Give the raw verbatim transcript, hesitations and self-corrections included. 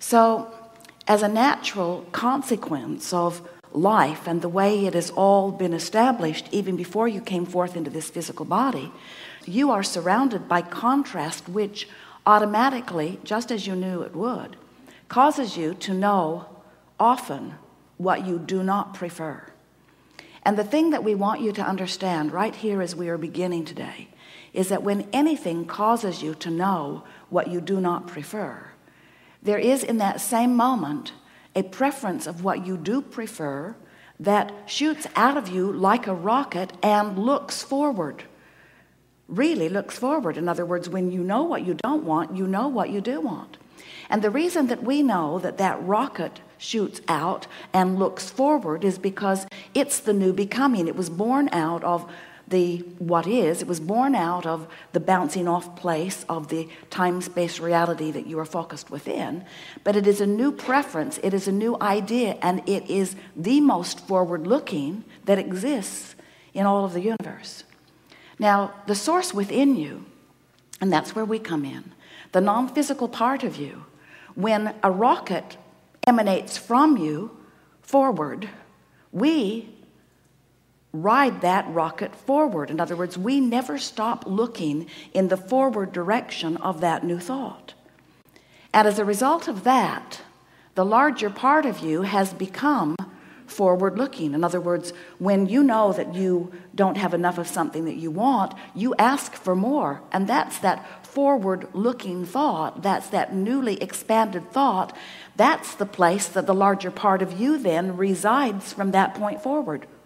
So as a natural consequence of life and the way it has all been established even before you came forth into this physical body, you are surrounded by contrast, which automatically, just as you knew it would, causes you to know often what you do not prefer. And the thing that we want you to understand right here as we are beginning today is that when anything causes you to know what you do not prefer, there is in that same moment a preference of what you do prefer that shoots out of you like a rocket and looks forward. Really looks forward. In other words, when you know what you don't want, you know what you do want. And the reason that we know that that rocket shoots out and looks forward is because it's the new becoming. It was born out of the what is. It was born out of the bouncing off place of the time-space reality that you are focused within. But it is a new preference. It is a new idea, and it is the most forward-looking that exists in all of the universe. Now, the source within you, and that's where we come in, the non-physical part of you, when a rocket emanates from you forward, we ride that rocket forward. In other words, we never stop looking in the forward direction of that new thought. And as a result of that, the larger part of you has become forward looking. In other words, when you know that you don't have enough of something that you want, you ask for more. And that's that forward looking thought. That's that newly expanded thought. That's the place that the larger part of you then resides from that point forward.